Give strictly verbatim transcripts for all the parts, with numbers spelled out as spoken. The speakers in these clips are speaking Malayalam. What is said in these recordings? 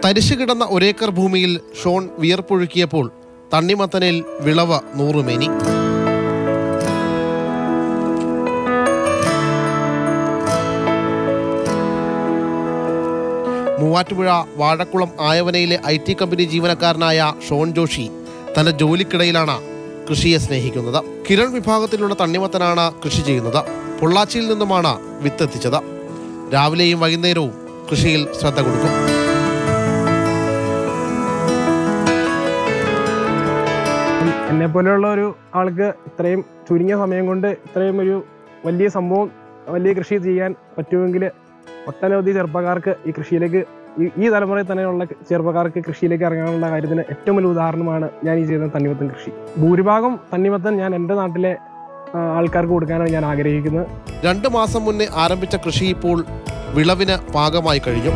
തരിശു കിടന്ന ഒരേക്കർ ഭൂമിയിൽ ഷോൺ വിയർപ്പൊഴുക്കിയപ്പോൾ തണ്ണിമത്തനിൽ വിളവ് നൂറുമേനി. മൂവാറ്റുപുഴ വാഴക്കുളം ആയവനയിലെ ഐ ടി കമ്പനി ജീവനക്കാരനായ ഷോൺ ജോഷി തന്റെ ജോലിക്കിടയിലാണ് കൃഷിയെ സ്നേഹിക്കുന്നത്. കിരൺ വിഭാഗത്തിലുള്ള തണ്ണിമത്തനാണ് കൃഷി ചെയ്യുന്നത്. പൊള്ളാച്ചിയിൽ നിന്നുമാണ് വിത്തെത്തിച്ചത്. രാവിലെയും വൈകുന്നേരവും കൃഷിയിൽ ശ്രദ്ധ കൊടുക്കും. എന്നെ പോലെയുള്ള ഒരു ആൾക്ക് ഇത്രയും ചുരുങ്ങിയ സമയം കൊണ്ട് ഇത്രയും ഒരു വലിയ സംഭവം, വലിയ കൃഷി ചെയ്യാൻ പറ്റുമെങ്കിൽ ഒട്ടനവധി ചെറുപ്പക്കാർക്ക് ഈ കൃഷിയിലേക്ക്, ഈ തലമുറയിൽ തന്നെയുള്ള ചെറുപ്പക്കാർക്ക് കൃഷിയിലേക്ക് ഇറങ്ങാനുള്ള കാര്യത്തിന് ഏറ്റവും വലിയ ഉദാഹരണമാണ് ഞാൻ ഈ ചെയ്യുന്ന തണ്ണിമത്തൻ കൃഷി. ഭൂരിഭാഗം തണ്ണിമത്തൻ ഞാൻ എൻ്റെ നാട്ടിലെ ആൾക്കാർക്ക് കൊടുക്കാനാണ് ഞാൻ ആഗ്രഹിക്കുന്നത്. രണ്ട് മാസം മുന്നേ ആരംഭിച്ച കൃഷി ഇപ്പോൾ വിളവിന് പാകമായി കഴിഞ്ഞു.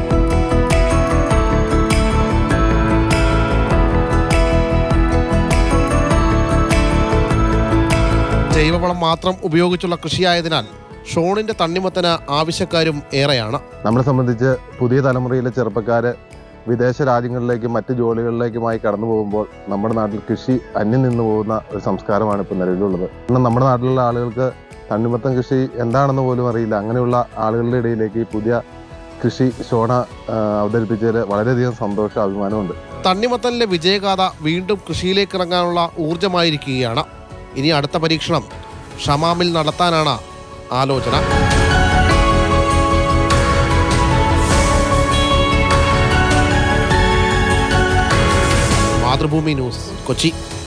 ജൈവവളം മാത്രം ഉപയോഗിച്ചുള്ള കൃഷിയായതിനാൽ ഷോണിന്റെ തണ്ണിമത്തന് ആവശ്യക്കാരും ഏറെയാണ്. നമ്മളെ സംബന്ധിച്ച് പുതിയ തലമുറയിലെ ചെറുപ്പക്കാര് വിദേശ രാജ്യങ്ങളിലേക്കും മറ്റ് ജോലികളിലേക്കുമായി കടന്നു പോകുമ്പോൾ നമ്മുടെ നാട്ടിൽ കൃഷി അന്യം നിന്ന് പോകുന്ന ഒരു സംസ്കാരമാണ് ഇപ്പോൾ നിലവിലുള്ളത്. എന്നാൽ നമ്മുടെ നാട്ടിലുള്ള ആളുകൾക്ക് തണ്ണിമത്തൻ കൃഷി എന്താണെന്ന് പോലും അറിയില്ല. അങ്ങനെയുള്ള ആളുകളുടെ ഇടയിലേക്ക് ഈ പുതിയ കൃഷി ഷോണ അവതരിപ്പിച്ചതിൽ വളരെയധികം സന്തോഷം, അഭിമാനമുണ്ട്. തണ്ണിമത്തനിലെ വിജയഗാഥ വീണ്ടും കൃഷിയിലേക്ക് ഇറങ്ങാനുള്ള ഊർജമായിരിക്കുകയാണ്. ഇനി അടുത്ത പരീക്ഷണം ഷമാമിൽ നടത്താനാണ് ആലോചന. മാതൃഭൂമി ന്യൂസ്, കൊച്ചി.